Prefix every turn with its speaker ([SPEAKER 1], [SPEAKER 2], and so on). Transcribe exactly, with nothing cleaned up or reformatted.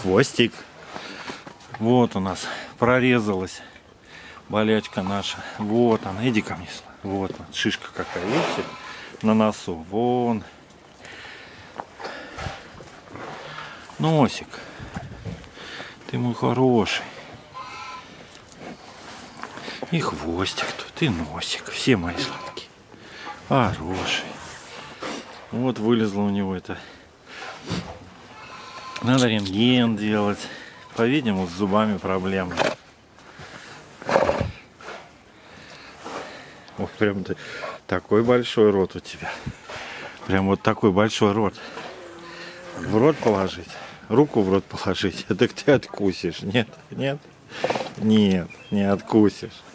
[SPEAKER 1] хвостик. Вот у нас прорезалась болячка наша. Вот она, иди ко мне. Вот она, шишка какая, видите? На носу. Вон. Носик. Ты мой хороший. И хвостик тут, и носик. Все мои сладкие. Хороший. Вот вылезло у него это. Надо рентген делать. По-видимому, с зубами проблемы. Ой, прям ты, такой большой рот у тебя. Прям вот такой большой рот. В рот положить. Руку в рот положить. Так ты откусишь. Нет, нет, нет, не откусишь.